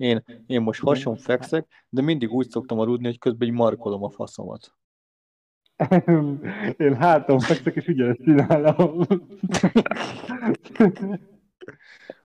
Én most hason fekszek, de mindig úgy szoktam aludni, hogy közben így markolom a faszomat. Én háton fekszek, és ugyanezt csinálom.